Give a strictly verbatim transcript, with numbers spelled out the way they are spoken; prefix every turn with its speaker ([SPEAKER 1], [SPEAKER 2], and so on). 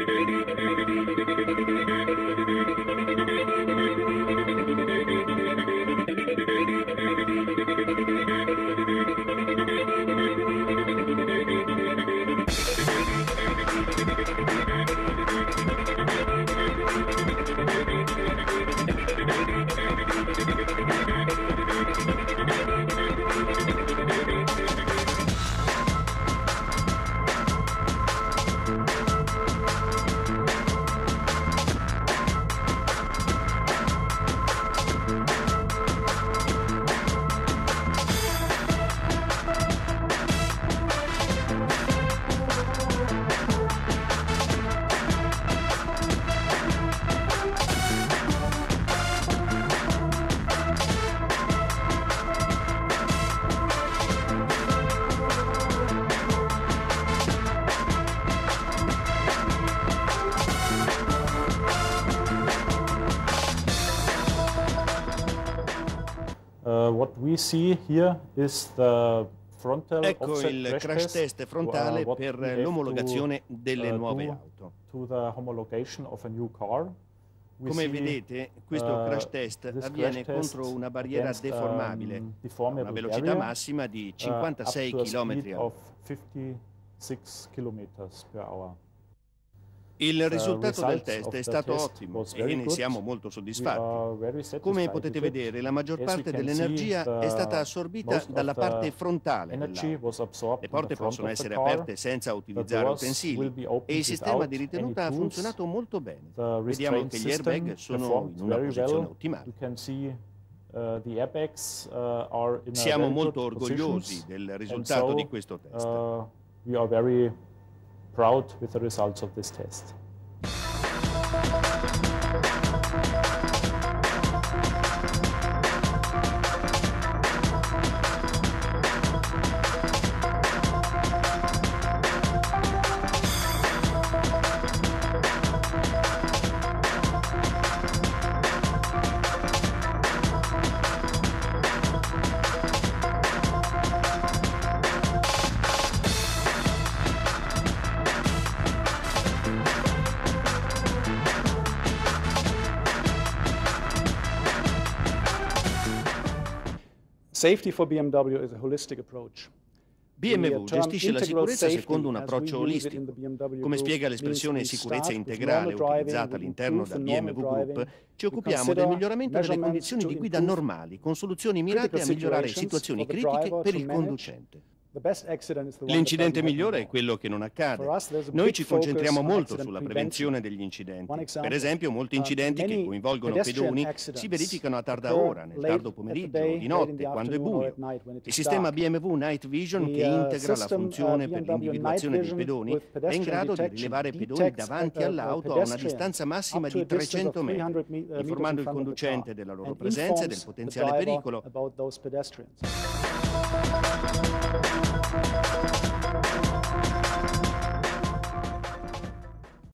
[SPEAKER 1] Uh, what we see here is the frontal
[SPEAKER 2] Ecco
[SPEAKER 1] offset
[SPEAKER 2] il
[SPEAKER 1] crash
[SPEAKER 2] crash
[SPEAKER 1] test,
[SPEAKER 2] test frontale
[SPEAKER 1] uh, what
[SPEAKER 2] per
[SPEAKER 1] we have
[SPEAKER 2] l'omologazione
[SPEAKER 1] to,
[SPEAKER 2] delle
[SPEAKER 1] uh,
[SPEAKER 2] nuove
[SPEAKER 1] do
[SPEAKER 2] auto.
[SPEAKER 1] to the homologation of a new car. We
[SPEAKER 2] Come
[SPEAKER 1] see,
[SPEAKER 2] vedete, questo
[SPEAKER 1] uh,
[SPEAKER 2] crash test
[SPEAKER 1] this
[SPEAKER 2] avviene
[SPEAKER 1] crash test
[SPEAKER 2] contro una barriera
[SPEAKER 1] against,
[SPEAKER 2] deformabile
[SPEAKER 1] um,
[SPEAKER 2] a
[SPEAKER 1] deformable
[SPEAKER 2] una velocità
[SPEAKER 1] barrier,
[SPEAKER 2] massima di
[SPEAKER 1] uh,
[SPEAKER 2] cinquantasei
[SPEAKER 1] up to a
[SPEAKER 2] chilometri
[SPEAKER 1] speed
[SPEAKER 2] all'ora.
[SPEAKER 1] of fifty-six kilometers per hour.
[SPEAKER 2] Il risultato del
[SPEAKER 1] results
[SPEAKER 2] test
[SPEAKER 1] of
[SPEAKER 2] è
[SPEAKER 1] the
[SPEAKER 2] stato
[SPEAKER 1] test
[SPEAKER 2] ottimo
[SPEAKER 1] was
[SPEAKER 2] e
[SPEAKER 1] very
[SPEAKER 2] ne
[SPEAKER 1] good.
[SPEAKER 2] siamo molto
[SPEAKER 1] We
[SPEAKER 2] soddisfatti.
[SPEAKER 1] are very satisfied
[SPEAKER 2] Come potete
[SPEAKER 1] with it.
[SPEAKER 2] vedere, la maggior
[SPEAKER 1] As we
[SPEAKER 2] parte
[SPEAKER 1] can
[SPEAKER 2] dell'energia
[SPEAKER 1] see,
[SPEAKER 2] è stata
[SPEAKER 1] the-
[SPEAKER 2] assorbita
[SPEAKER 1] most of
[SPEAKER 2] dalla
[SPEAKER 1] the
[SPEAKER 2] parte frontale
[SPEAKER 1] energy
[SPEAKER 2] dell'auto.
[SPEAKER 1] was absorbed
[SPEAKER 2] Le
[SPEAKER 1] in the
[SPEAKER 2] porte
[SPEAKER 1] front
[SPEAKER 2] possono
[SPEAKER 1] of the
[SPEAKER 2] essere
[SPEAKER 1] car.
[SPEAKER 2] aperte senza
[SPEAKER 1] The
[SPEAKER 2] utilizzare
[SPEAKER 1] doors
[SPEAKER 2] utensili
[SPEAKER 1] will be opened
[SPEAKER 2] e il sistema di
[SPEAKER 1] without
[SPEAKER 2] ritenuta
[SPEAKER 1] any
[SPEAKER 2] ha
[SPEAKER 1] tools.
[SPEAKER 2] funzionato molto bene.
[SPEAKER 1] The
[SPEAKER 2] Vediamo
[SPEAKER 1] restraint
[SPEAKER 2] che gli
[SPEAKER 1] system
[SPEAKER 2] airbag sono
[SPEAKER 1] performed
[SPEAKER 2] in una
[SPEAKER 1] very
[SPEAKER 2] posizione
[SPEAKER 1] well.
[SPEAKER 2] ottimale.
[SPEAKER 1] You can see uh, the airbags uh, are in a
[SPEAKER 2] Siamo
[SPEAKER 1] very
[SPEAKER 2] molto
[SPEAKER 1] good
[SPEAKER 2] orgogliosi
[SPEAKER 1] positions.
[SPEAKER 2] del
[SPEAKER 1] And
[SPEAKER 2] risultato
[SPEAKER 1] so,
[SPEAKER 2] di questo test.
[SPEAKER 1] uh, we are very proud with the results of this test.
[SPEAKER 3] Safety for B M W is a holistic approach.
[SPEAKER 2] B M W gestisce la sicurezza secondo un approccio olistico. Come spiega l'espressione sicurezza integrale utilizzata all'interno da B M W Group, ci occupiamo del miglioramento delle condizioni di guida normali, con soluzioni mirate a migliorare situazioni critiche per il conducente. L'incidente migliore è quello che non accade. Noi ci concentriamo molto sulla prevenzione degli incidenti. Per esempio, molti incidenti che coinvolgono pedoni si verificano a tarda ora, nel tardo pomeriggio o di notte, quando è buio. Il sistema B M W Night Vision, che integra la funzione per l'individuazione dei pedoni, è in grado di rilevare pedoni davanti all'auto a una distanza massima di trecento metri, informando il conducente della loro presenza e del potenziale pericolo.